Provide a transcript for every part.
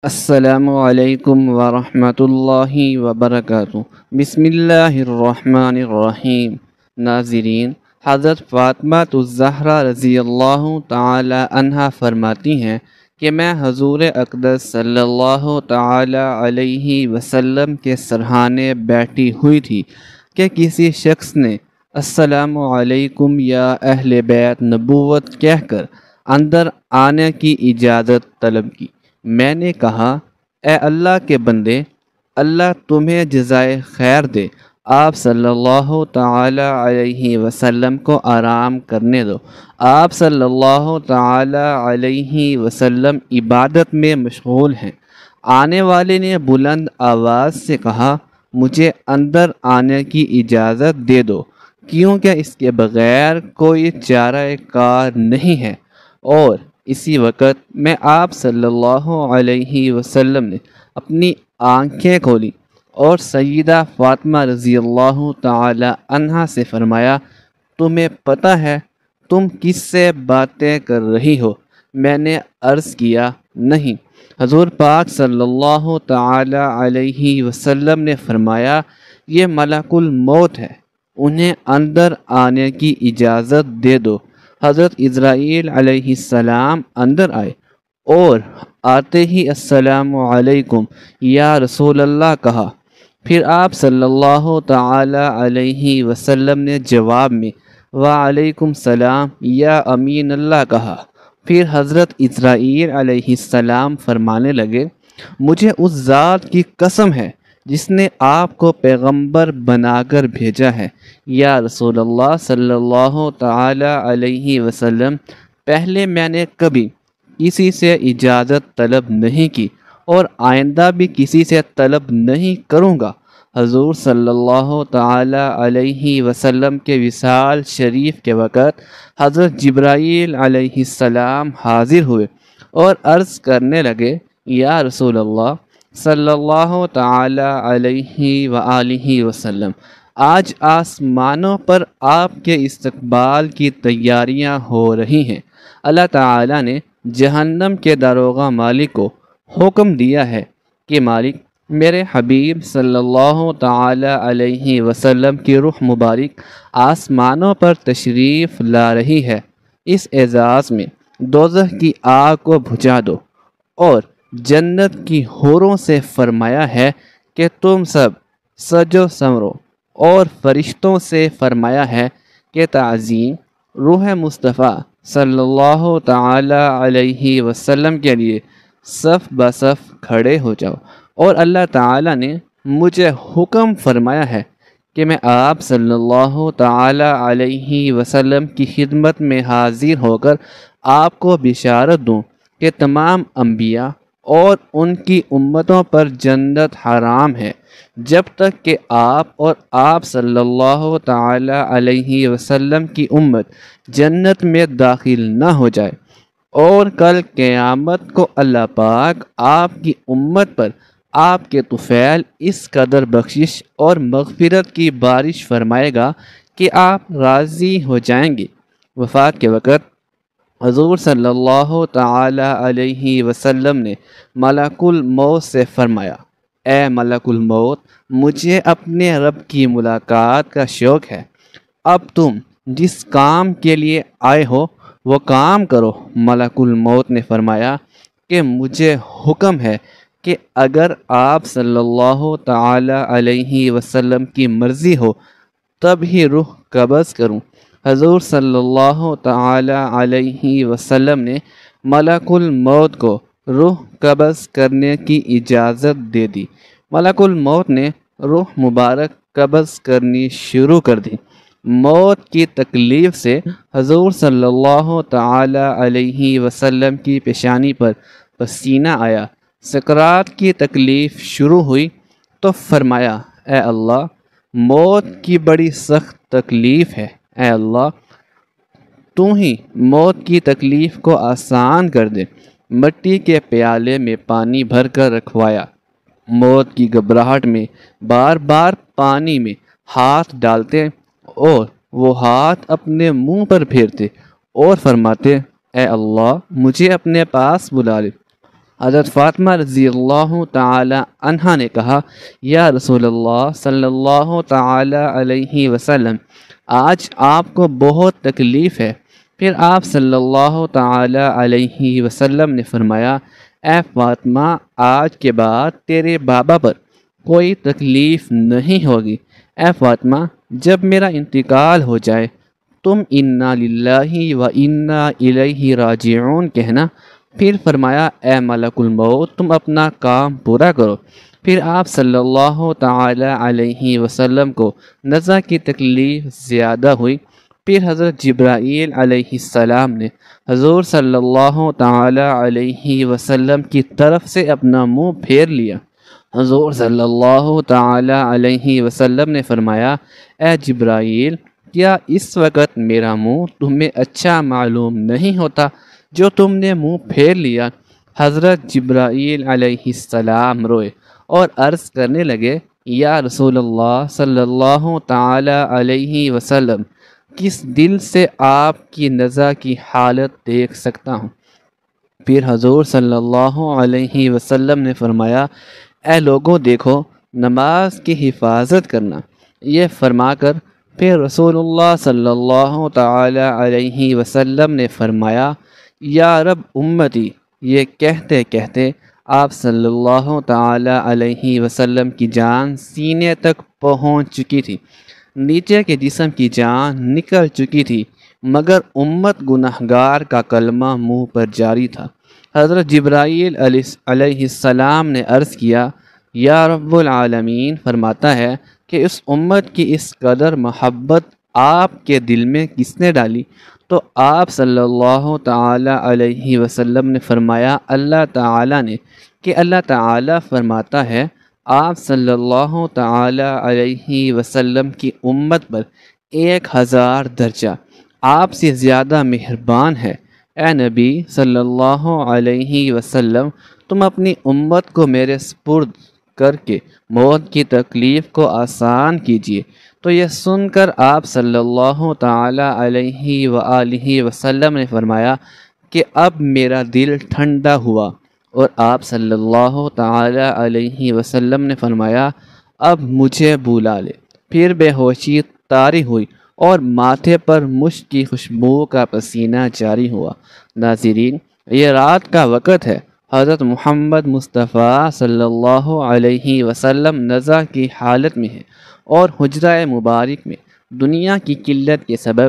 السلام علیکم ورحمۃ اللہ وبرکاتہ۔ بسم اللہ الرحمن الرحیم۔ ناظرین، حضرت فاطمہ الزہرا رضی اللہ تعالی عنہا فرماتی ہیں کہ میں حضور اقدس صلی اللہ تعالی علیہ وسلم کے سرہانے بیٹھی ہوئی تھی کہ کسی شخص نے السلام علیکم یا اہل بیت نبوت کہہ کر اندر آنے کی اجازت طلب کی۔ میں نے کہا، اے اللہ کے بندے، اللہ تمہیں جزائے خیر دے، آپ صلی اللہ تعالی علیہ وسلم کو آرام کرنے دو۔ آپ صلی اللہ تعالی علیہ وسلم عبادت میں مشغول ہیں۔ آنے والے نے بلند آواز سے کہا، مجھے اندر آنے کی اجازت دے دو، کیونکہ اس کے بغیر کوئی چارہ کار نہیں ہے۔ اور اسی وقت میں آپ صلی اللہ علیہ وسلم نے اپنی آنکھیں کھولی اور سیدہ فاطمہ رضی اللہ تعالی عنہا سے فرمایا، تمہیں پتہ ہے تم کس سے باتیں کر رہی ہو؟ میں نے عرض کیا، نہیں۔ حضور پاک صلی اللہ تعالی علیہ وسلم نے فرمایا، یہ ملک الموت ہے، انہیں اندر آنے کی اجازت دے دو۔ حضرت اسرائیل علیہ السلام اندر آئے اور آتے ہی السلام علیکم یا رسول اللہ کہا۔ پھر آپ صلی اللہ تعالی علیہ وسلم نے جواب میں وعلیکم السلام یا امین اللہ کہا۔ پھر حضرت اسرائیل علیہ السلام فرمانے لگے، مجھے اس ذات کی قسم ہے جس نے آپ کو پیغمبر بنا کر بھیجا ہے، یا رسول اللہ صلی اللہ تعالی علیہ وسلم، پہلے میں نے کبھی کسی سے اجازت طلب نہیں کی اور آئندہ بھی کسی سے طلب نہیں کروں گا۔ حضور صلی اللہ تعالی علیہ وسلم کے وصال شریف کے وقت حضرت جبرائیل علیہ السلام حاضر ہوئے اور عرض کرنے لگے، یا رسول اللہ صلی اللہ تعالی علیہ وآلہ وسلم، آج آسمانوں پر آپ کے استقبال کی تیاریاں ہو رہی ہیں۔ اللہ تعالی نے جہنم کے داروغہ مالک کو حکم دیا ہے کہ مالک، میرے حبیب صلی اللہ تعالی علیہ وسلم کی روح مبارک آسمانوں پر تشریف لا رہی ہے، اس اعزاز میں دوزخ کی آگ کو بجھا دو، اور جنت کی حوروں سے فرمایا ہے کہ تم سب سجو سنورو، اور فرشتوں سے فرمایا ہے کہ تعظیم روح مصطفیٰ صلی اللہ تعالی علیہ وسلم کے لیے صف بصف کھڑے ہو جاؤ۔ اور اللہ تعالی نے مجھے حکم فرمایا ہے کہ میں آپ صلی اللہ تعالی علیہ وسلم کی خدمت میں حاضر ہو کر آپ کو بشارت دوں کہ تمام انبیاء اور ان کی امتوں پر جنت حرام ہے جب تک کہ آپ اور آپ صلی اللہ تعالی علیہ وسلم کی امت جنت میں داخل نہ ہو جائے، اور کل قیامت کو اللہ پاک آپ کی امت پر آپ کے طفیل اس قدر بخشش اور مغفرت کی بارش فرمائے گا کہ آپ راضی ہو جائیں گے۔ وفات کے وقت حضور صلی اللہ تعالی علیہ وسلم نے ملک الموت سے فرمایا، اے ملک الموت، مجھے اپنے رب کی ملاقات کا شوق ہے، اب تم جس کام کے لیے آئے ہو وہ کام کرو۔ ملک الموت نے فرمایا کہ مجھے حکم ہے کہ اگر آپ صلی اللہ تعالی علیہ وسلم کی مرضی ہو تب ہی روح قبض کروں۔ حضور صلی اللہ تعالی علیہ وسلم نے ملک الموت کو روح قبض کرنے کی اجازت دے دی۔ ملک الموت نے روح مبارک قبض کرنی شروع کر دی۔ موت کی تکلیف سے حضور صلی اللہ تعالی علیہ وسلم کی پیشانی پر پسینہ آیا۔ سکرات کی تکلیف شروع ہوئی تو فرمایا، اے اللہ، موت کی بڑی سخت تکلیف ہے، اے اللہ تو ہی موت کی تکلیف کو آسان کر دے۔ مٹی کے پیالے میں پانی بھر کر رکھوایا۔ موت کی گھبراہٹ میں بار بار پانی میں ہاتھ ڈالتے اور وہ ہاتھ اپنے منہ پر پھیرتے اور فرماتے، اے اللہ مجھے اپنے پاس بلا لے۔ حضرت فاطمہ رضی اللہ تعالی عنہا نے کہا یا رسول اللہ صلی اللہ تعالی علیہ وسلم آج آپ کو بہت تکلیف ہے۔ پھر آپ صلی اللہ تعالی علیہ وسلم نے فرمایا اے فاطمہ آج کے بعد تیرے بابا پر کوئی تکلیف نہیں ہوگی۔ اے فاطمہ جب میرا انتقال ہو جائے تم انا للہ و انا الیہ راجعون کہنا۔ پھر فرمایا اے ملک الموت تم اپنا کام پورا کرو۔ پھر آپ صلی اللہ تعالی علیہ وسلم کو نزع کی تکلیف زیادہ ہوئی۔ پھر حضرت جبرائیل علیہ السلام نے حضور صلی اللہ تعالی علیہ وسلم کی طرف سے اپنا منہ پھیر لیا۔ حضور صلی اللہ تعالی علیہ وسلم نے فرمایا اے جبرائیل کیا اس وقت میرا منہ تمہیں اچھا معلوم نہیں ہوتا جو تم نے منہ پھیر لیا؟ حضرت جبرائیل علیہ السلام روئے اور عرض کرنے لگے یا رسول اللہ صلی اللہ تعالی علیہ وسلم کس دل سے آپ کی نزع کی حالت دیکھ سکتا ہوں؟ پھر حضور صلی اللہ علیہ وسلم نے فرمایا اے لوگوں دیکھو نماز کی حفاظت کرنا۔ یہ فرما کر پھر رسول اللہ صلی اللہ تعالی علیہ وسلم نے فرمایا یا رب امتی۔ یہ کہتے کہتے آپ صلی اللہ تعالی علیہ وسلم کی جان سینے تک پہنچ چکی تھی، نیچے کے جسم کی جان نکل چکی تھی، مگر امت گنہگار کا کلمہ منہ پر جاری تھا۔ حضرت جبرائیل علیہ السلام نے عرض کیا یا رب العالمین فرماتا ہے کہ اس امت کی اس قدر محبت آپ کے دل میں کس نے ڈالی؟ تو آپ صلی اللہ تعالی علیہ وسلم نے فرمایا اللہ تعالی نے، کہ اللہ تعالی فرماتا ہے آپ صلی اللہ تعالی علیہ وسلم کی امت پر 1000 درجہ آپ سے زیادہ مہربان ہے۔ اے نبی صلی اللہ علیہ وسلم تم اپنی امت کو میرے سپرد کر کے موت کی تکلیف کو آسان کیجیے۔ تو یہ سن کر آپ صلی اللہ تعالی علیہ وآلہ وسلم نے فرمایا کہ اب میرا دل ٹھنڈا ہوا، اور آپ صلی اللہ تعالی علیہ وسلم نے فرمایا اب مجھے بلا لے۔ پھر بے ہوشی طاری ہوئی اور ماتھے پر مشک کی خوشبو کا پسینہ جاری ہوا۔ ناظرین یہ رات کا وقت ہے، حضرت محمد مصطفیٰ صلی اللہ علیہ وسلم نزع کی حالت میں ہے اور حجرہ مبارک میں دنیا کی قلت کے سبب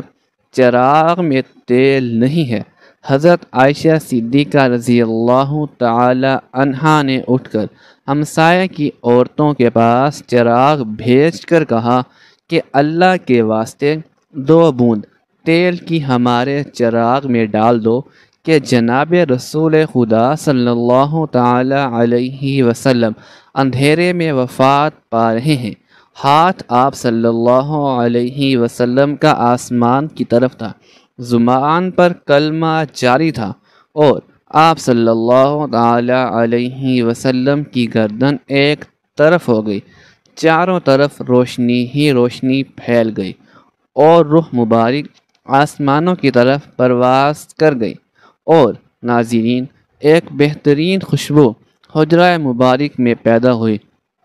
چراغ میں تیل نہیں ہے۔ حضرت عائشہ صدیقہ رضی اللہ تعالی عنہا نے اٹھ کر ہمسایہ کی عورتوں کے پاس چراغ بھیج کر کہا کہ اللہ کے واسطے 2 بوند تیل کی ہمارے چراغ میں ڈال دو کہ جناب رسول خدا صلی اللہ تعالی علیہ وسلم اندھیرے میں وفات پا رہے ہیں۔ ہاتھ آپ صلی اللہ علیہ وسلم کا آسمان کی طرف تھا، زبان پر کلمہ جاری تھا، اور آپ صلی اللہ تعالی علیہ وسلم کی گردن ایک طرف ہو گئی، چاروں طرف روشنی ہی روشنی پھیل گئی، اور روح مبارک آسمانوں کی طرف پرواز کر گئی۔ اور ناظرین ایک بہترین خوشبو حجرہ مبارک میں پیدا ہوئی۔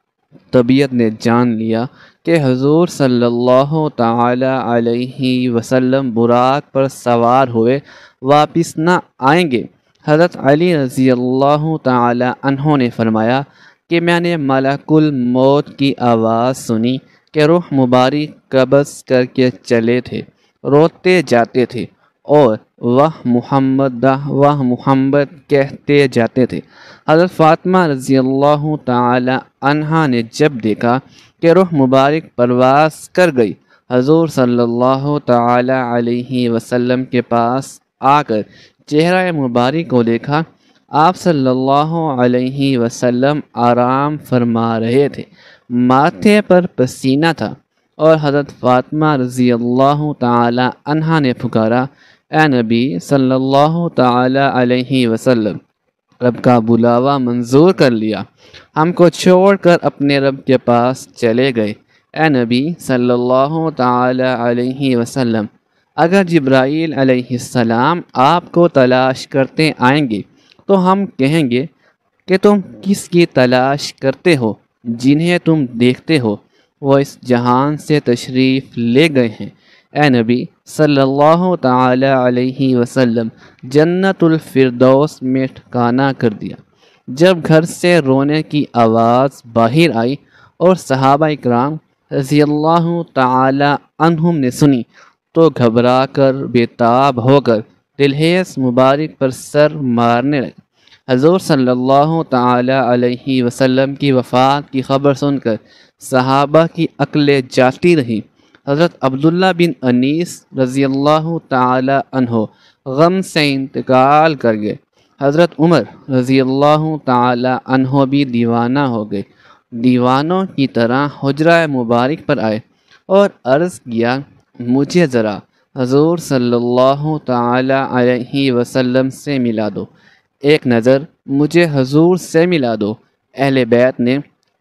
طبیعت نے جان لیا کہ حضور صلی اللہ تعالی علیہ وسلم براق پر سوار ہوئے واپس نہ آئیں گے۔ حضرت علی رضی اللہ تعالی عنہ نے فرمایا کہ میں نے ملک الموت کی آواز سنی کہ روح مبارک قبض کر کے چلے تھے، روتے جاتے تھے اور وہ محمد کہتے جاتے تھے۔ حضرت فاطمہ رضی اللہ تعالی عنہا نے جب دیکھا کہ روح مبارک پرواز کر گئی، حضور صلی اللہ تعالی علیہ وسلم کے پاس آ کر چہرہ مبارک کو دیکھا۔ آپ صلی اللہ علیہ وسلم آرام فرما رہے تھے، ماتھے پر پسینہ تھا، اور حضرت فاطمہ رضی اللہ تعالی عنہا نے پکارا اے نبی صلی اللہ تعالی علیہ وسلم رب کا بلاوا منظور کر لیا، ہم کو چھوڑ کر اپنے رب کے پاس چلے گئے۔ اے نبی صلی اللہ تعالی علیہ وسلم اگر جبرائیل علیہ السلام آپ کو تلاش کرتے آئیں گے تو ہم کہیں گے کہ تم کس کی تلاش کرتے ہو؟ جنہیں تم دیکھتے ہو وہ اس جہان سے تشریف لے گئے ہیں۔ اے نبی صلی اللہ تعالی علیہ وسلم، جنت الفردوس میں ٹھکانہ کر دیا۔ جب گھر سے رونے کی آواز باہر آئی اور صحابہ اکرام رضی اللہ تعالی عنہم نے سنی تو گھبرا کر بے تاب ہو کر دلہیز مبارک پر سر مارنے لگے۔ حضور صلی اللہ تعالی علیہ وسلم کی وفات کی خبر سن کر صحابہ کی عقلیں جاتی رہی۔ حضرت عبداللہ بن انیس رضی اللہ تعالی عنہ غم سے انتقال کر گئے۔ حضرت عمر رضی اللہ تعالی عنہ بھی دیوانہ ہو گئے۔ دیوانوں کی طرح حجرہ مبارک پر آئے اور عرض کیا، مجھے ذرا حضور صلی اللہ تعالی علیہ وسلم سے ملا دو، ایک نظر مجھے حضور سے ملا دو۔ اہل بیت نے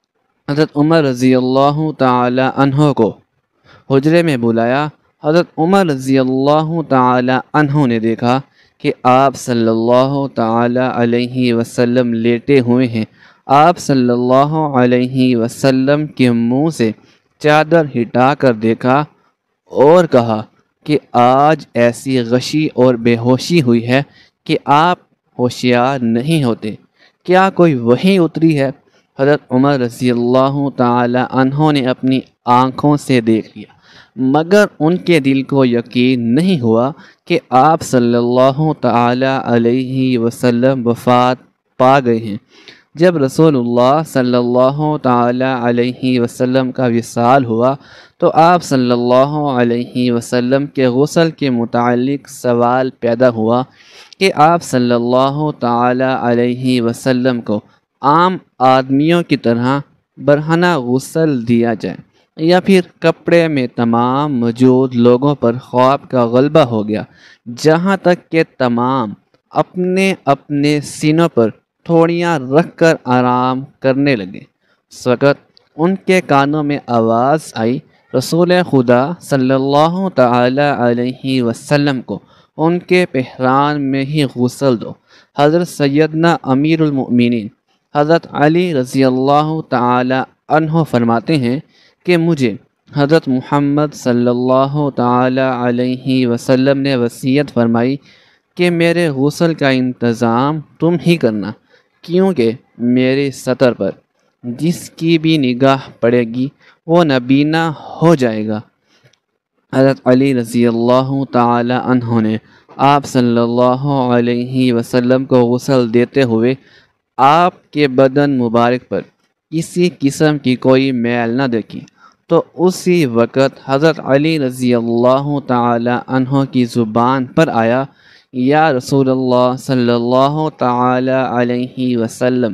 حضرت عمر رضی اللہ تعالی عنہ کو حجرے میں بلایا۔ حضرت عمر رضی اللہ تعالی عنہ نے دیکھا کہ آپ صلی اللہ تعالی علیہ وسلم لیٹے ہوئے ہیں۔ آپ صلی اللہ علیہ وسلم کے منہ سے چادر ہٹا کر دیکھا اور کہا کہ آج ایسی غشی اور بے ہوشی ہوئی ہے کہ آپ ہوشیار نہیں ہوتے، کیا کوئی وحی اتری ہے؟ حضرت عمر رضی اللہ تعالی عنہ نے اپنی آنکھوں سے دیکھ لیا، مگر ان کے دل کو یقین نہیں ہوا کہ آپ صلی اللہ تعالی علیہ وسلم وفات پا گئے ہیں۔ جب رسول اللہ صلی اللہ تعالی علیہ وسلم کا وصال ہوا تو آپ صلی اللہ علیہ وسلم کے غسل کے متعلق سوال پیدا ہوا کہ آپ صلی اللہ تعالی علیہ وسلم کو عام آدمیوں کی طرح برہنہ غسل دیا جائے یا پھر کپڑے میں تمام موجود لوگوں پر خواب کا غلبہ ہو گیا، جہاں تک کہ تمام اپنے اپنے سینوں پر تھوڑیاں رکھ کر آرام کرنے لگے۔ اس وقت ان کے کانوں میں آواز آئی، رسول خدا صلی اللہ تعالی علیہ وسلم کو ان کے بحران میں ہی غسل دو۔ حضرت سیدنا امیر المؤمنین حضرت علی رضی اللہ تعالی عنہ فرماتے ہیں کہ مجھے حضرت محمد صلی اللہ تعالی علیہ وسلم نے وصیت فرمائی کہ میرے غسل کا انتظام تم ہی کرنا، کیونکہ میری سطر پر جس کی بھی نگاہ پڑے گی وہ نبینا ہو جائے گا۔ حضرت علی رضی اللہ تعالی عنہ نے آپ صلی اللہ علیہ وسلم کو غسل دیتے ہوئے آپ کے بدن مبارک پر کسی قسم کی کوئی میل نہ دیکھی تو اسی وقت حضرت علی رضی اللہ تعالی عنہ کی زبان پر آیا، یا رسول اللہ صلی اللہ تعالی علیہ وسلم،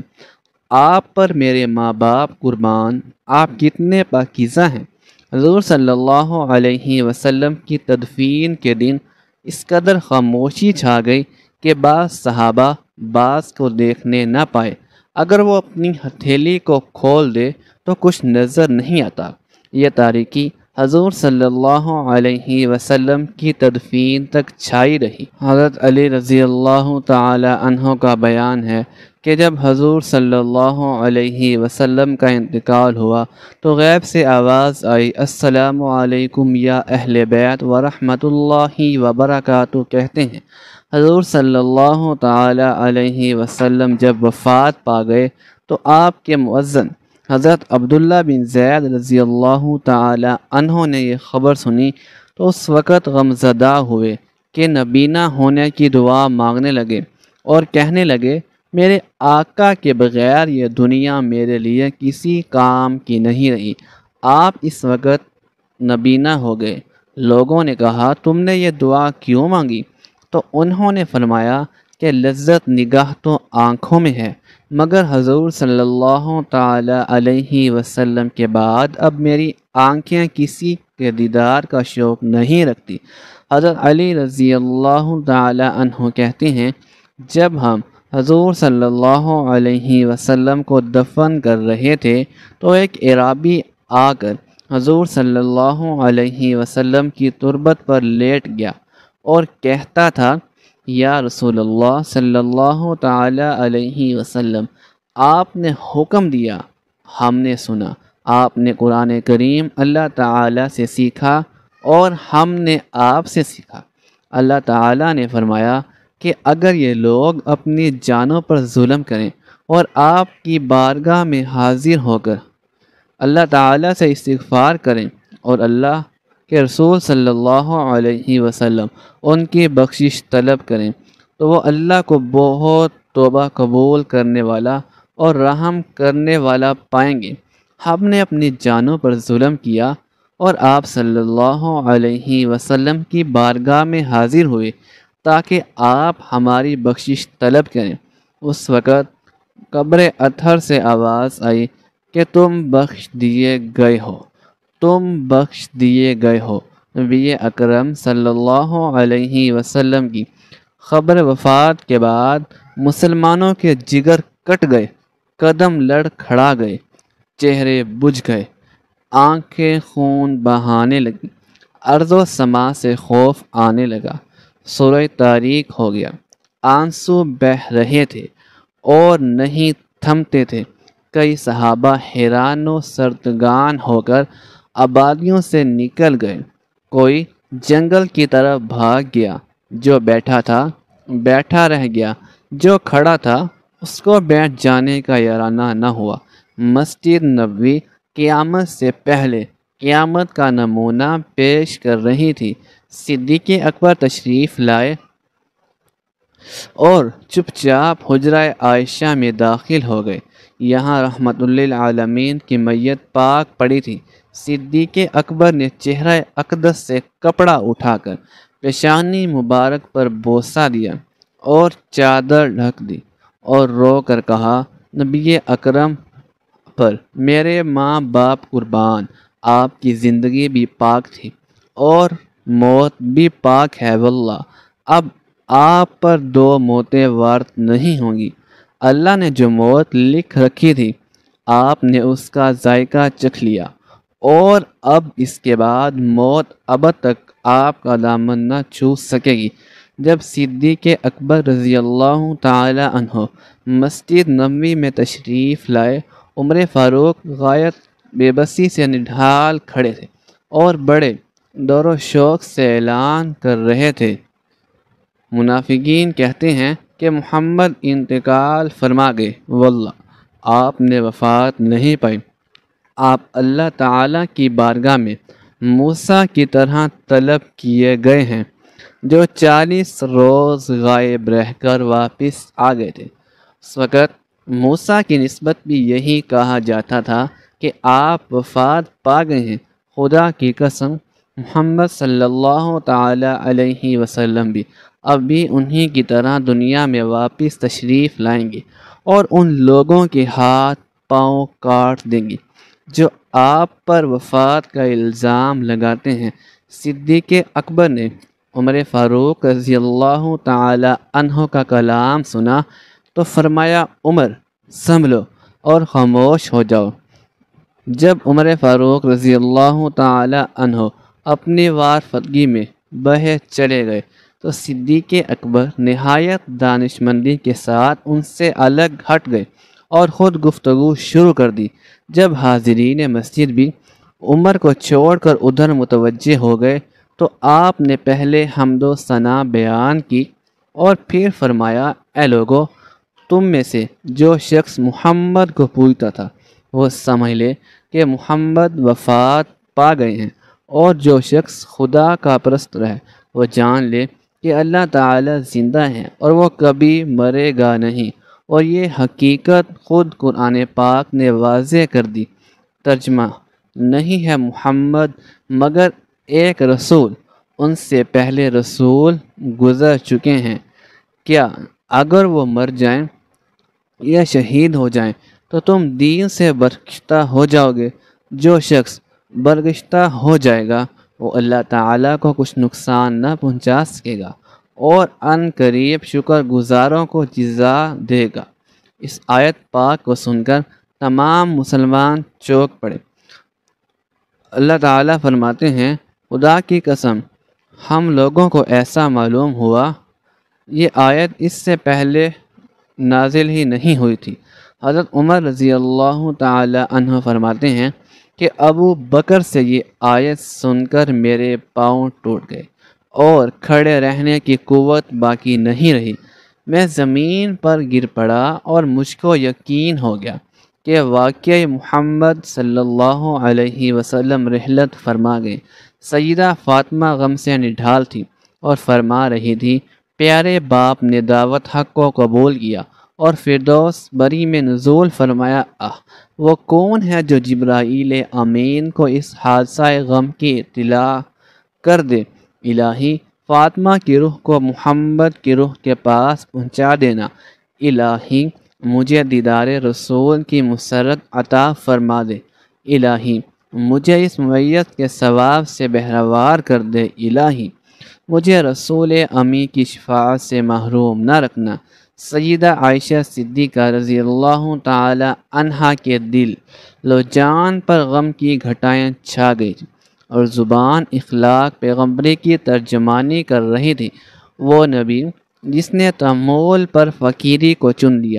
آپ پر میرے ماں باپ قربان، آپ کتنے پاکیزہ ہیں۔ حضور صلی اللہ علیہ وسلم کی تدفین کے دن اس قدر خاموشی چھا گئی کہ بعض صحابہ بعض کو دیکھنے نہ پائے۔ اگر وہ اپنی ہتھیلی کو کھول دے تو کچھ نظر نہیں آتا۔ یہ تاریکی حضور صلی اللہ علیہ وسلم کی تدفین تک چھائی رہی۔ حضرت علی رضی اللہ تعالی عنہ کا بیان ہے کہ جب حضور صلی اللہ علیہ وسلم کا انتقال ہوا تو غیب سے آواز آئی، السلام علیکم یا اہل بیت ورحمۃ اللہ وبرکاتہ۔ کہتے ہیں حضور صلی اللہ تعالی علیہ وسلم جب وفات پا گئے تو آپ کے مؤذن حضرت عبداللہ بن زید رضی اللہ تعالی عنہ نے یہ خبر سنی تو اس وقت غمزدہ ہوئے کہ نبینا ہونے کی دعا مانگنے لگے اور کہنے لگے، میرے آقا کے بغیر یہ دنیا میرے لیے کسی کام کی نہیں رہی، آپ اس وقت نبینا ہو گئے۔ لوگوں نے کہا، تم نے یہ دعا کیوں مانگی؟ تو انہوں نے فرمایا کہ لذت نگاہ تو آنکھوں میں ہے، مگر حضور صلی اللہ تعالی علیہ وسلم کے بعد اب میری آنکھیں کسی کے دیدار کا شوق نہیں رکھتی۔ حضرت علی رضی اللہ تعالی عنہ کہتے ہیں، جب ہم حضور صلی اللہ علیہ وسلم کو دفن کر رہے تھے تو ایک اعرابی آ کر حضور صلی اللہ علیہ وسلم کی تربت پر لیٹ گیا اور کہتا تھا، یا رسول اللہ صلی اللہ تعالی علیہ وسلم، آپ نے حکم دیا، ہم نے سنا۔ آپ نے قرآن کریم اللہ تعالیٰ سے سیکھا اور ہم نے آپ سے سیکھا۔ اللہ تعالیٰ نے فرمایا کہ اگر یہ لوگ اپنی جانوں پر ظلم کریں اور آپ کی بارگاہ میں حاضر ہو کر اللہ تعالیٰ سے استغفار کریں اور اللہ کے رسول صلی اللہ علیہ وسلم ان کی بخشش طلب کریں تو وہ اللہ کو بہت توبہ قبول کرنے والا اور رحم کرنے والا پائیں گے۔ ہم نے اپنی جانوں پر ظلم کیا اور آپ صلی اللہ علیہ وسلم کی بارگاہ میں حاضر ہوئے تاکہ آپ ہماری بخشش طلب کریں۔ اس وقت قبر اطہر سے آواز آئی کہ تم بخش دیے گئے ہو، تم بخش دیے گئے ہو۔ نبی اکرم صلی اللہ علیہ وسلم کی خبر وفات کے بعد مسلمانوں کے جگر کٹ گئے، قدم لڑ کھڑا گئے، چہرے بجھ گئے، آنکھیں خون بہانے لگیں، ارض و سما سے خوف آنے لگا، سورہ تاریک ہو گیا، آنسو بہہ رہے تھے اور نہیں تھمتے تھے۔ کئی صحابہ حیران و سردگان ہو کر آبادیوں سے نکل گئے، کوئی جنگل کی طرف بھاگ گیا، جو بیٹھا تھا بیٹھا رہ گیا، جو کھڑا تھا اس کو بیٹھ جانے کا یارانہ نہ ہوا۔ مسجد نبوی قیامت سے پہلے قیامت کا نمونہ پیش کر رہی تھی۔ صدیق اکبر تشریف لائے اور چپ چاپ حجرہ عائشہ میں داخل ہو گئے۔ یہاں رحمت للعالمین کی میت پاک پڑی تھی۔ صدیق اکبر نے چہرہ اقدس سے کپڑا اٹھا کر پیشانی مبارک پر بوسہ دیا اور چادر ڈھک دی اور رو کر کہا، نبی اکرم پر میرے ماں باپ قربان، آپ کی زندگی بھی پاک تھی اور موت بھی پاک ہے واللہ، اب آپ پر دو موتیں وارد نہیں ہوں گی۔ اللہ نے جو موت لکھ رکھی تھی آپ نے اس کا ذائقہ چکھ لیا اور اب اس کے بعد موت ابد تک آپ کا دامن نہ چھو سکے گی۔ جب صدیق اکبر رضی اللہ تعالی عنہ مسجد نبوی میں تشریف لائے، عمر فاروق غایت بے بسی سے نڈھال کھڑے تھے اور بڑے دور و شوق سے اعلان کر رہے تھے۔ منافقین کہتے ہیں کہ محمد انتقال فرما گئے، واللہ آپ نے وفات نہیں پائی، آپ اللہ تعالیٰ کی بارگاہ میں موسیٰ کی طرح طلب کیے گئے ہیں، جو 40 روز غائب رہ کر واپس آ گئے تھے۔ اس وقت موسیٰ کی نسبت بھی یہی کہا جاتا تھا کہ آپ وفات پا گئے ہیں۔ خدا کی قسم محمد صلی اللہ تعالی علیہ وسلم بھی اب بھی انہی کی طرح دنیا میں واپس تشریف لائیں گے اور ان لوگوں کے ہاتھ پاؤں کاٹ دیں گے جو آپ پر وفات کا الزام لگاتے ہیں۔ صدیق اکبر نے عمر فاروق رضی اللہ تعالی عنہ کا کلام سنا تو فرمایا، عمر سنبھلو اور خاموش ہو جاؤ۔ جب عمر فاروق رضی اللہ تعالی عنہ اپنی وارفتگی میں بہہ چلے گئے تو صدیق اکبر نہایت دانشمندی کے ساتھ ان سے الگ ہٹ گئے اور خود گفتگو شروع کر دی۔ جب حاضرین مسجد بھی عمر کو چھوڑ کر ادھر متوجہ ہو گئے تو آپ نے پہلے حمد و ثنا بیان کی اور پھر فرمایا، اے لوگو، تم میں سے جو شخص محمد کو پوجتا تھا وہ سمجھ لے کہ محمد وفات پا گئے ہیں، اور جو شخص خدا کا پرست رہے وہ جان لے کہ اللہ تعالی زندہ ہیں اور وہ کبھی مرے گا نہیں، اور یہ حقیقت خود قرآن پاک نے واضح کر دی۔ ترجمہ: نہیں ہے محمد مگر ایک رسول، ان سے پہلے رسول گزر چکے ہیں، کیا اگر وہ مر جائیں یا شہید ہو جائیں تو تم دین سے برگشتہ ہو جاؤ گے؟ جو شخص برگشتہ ہو جائے گا وہ اللہ تعالیٰ کو کچھ نقصان نہ پہنچا سکے گا اور ان قریب شکر گزاروں کو جزا دے گا۔ اس آیت پاک کو سن کر تمام مسلمان چونک پڑے۔ اللہ تعالیٰ فرماتے ہیں، خدا کی قسم ہم لوگوں کو ایسا معلوم ہوا یہ آیت اس سے پہلے نازل ہی نہیں ہوئی تھی، حضرت عمر رضی اللہ تعالی عنہ فرماتے ہیں کہ ابو بکر سے یہ آیت سن کر میرے پاؤں ٹوٹ گئے اور کھڑے رہنے کی قوت باقی نہیں رہی۔ میں زمین پر گر پڑا اور مجھ کو یقین ہو گیا کہ واقعی محمد صلی اللہ علیہ وسلم رحلت فرما گئے۔ سیدہ فاطمہ غم سے نڈھال تھی اور فرما رہی تھی، پیارے باپ نے دعوت حق کو قبول کیا اور فردوس بری میں نزول فرمایا۔ وہ کون ہے جو جبرائیل امین کو اس حادثہ غم کی اطلاع کر دے؟ الہی فاطمہ کی روح کو محمد کی روح کے پاس پہنچا دینا۔ الہی مجھے دیدار رسول کی مسرت عطا فرما دے۔ الہی مجھے اس میت کے ثواب سے بہروار کر دے۔ الہی مجھے رسول امی کی شفاعت سے محروم نہ رکھنا۔ سیدہ عائشہ صدیقہ رضی اللہ تعالی عنہا کے دل لوجان پر غم کی گھٹائیں چھا گئی اور زبان اخلاق پیغمبری کی ترجمانی کر رہی تھی۔ وہ نبی جس نے تمول پر فقیری کو چن لیا،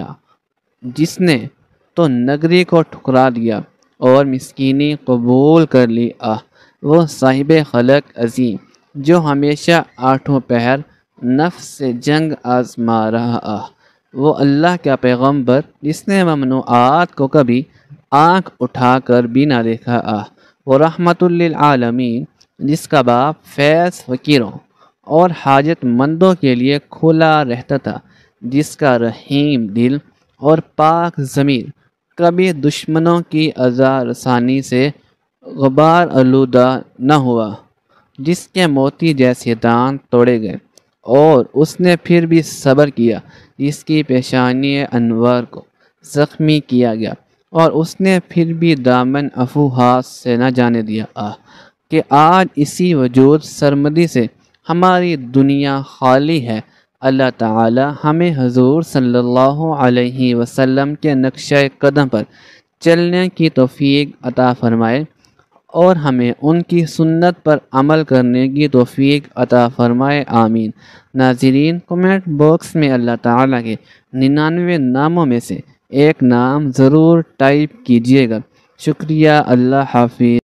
جس نے تو نگری کو ٹھکرا دیا اور مسکینی قبول کر لی۔ وہ صاحب خلق عظیم جو ہمیشہ آٹھوں پہر نفس سے جنگ آزما رہا۔ وہ اللہ کا پیغمبر جس نے ممنوعات کو کبھی آنکھ اٹھا کر بھی نہ دیکھا۔ وہ رحمت للعالمین جس کا باب فیض فقیروں اور حاجت مندوں کے لیے کھلا رہتا تھا، جس کا رحیم دل اور پاک ضمیر کبھی دشمنوں کی اذى رسانی سے غبار آلودہ نہ ہوا، جس کے موتی جیسے دانت توڑے گئے اور اس نے پھر بھی صبر کیا، جس کی پیشانی انور کو زخمی کیا گیا اور اس نے پھر بھی دامن عفو ہاتھ سے نہ جانے دیا۔ کہ آج اسی وجود سرمدی سے ہماری دنیا خالی ہے۔ اللہ تعالی ہمیں حضور صلی اللہ علیہ وسلم کے نقشہ قدم پر چلنے کی توفیق عطا فرمائے اور ہمیں ان کی سنت پر عمل کرنے کی توفیق عطا فرمائے، آمین۔ ناظرین، کمنٹ باکس میں اللہ تعالیٰ کے 99 ناموں میں سے ایک نام ضرور ٹائپ کیجیے گا۔ شکریہ، اللہ حافظ۔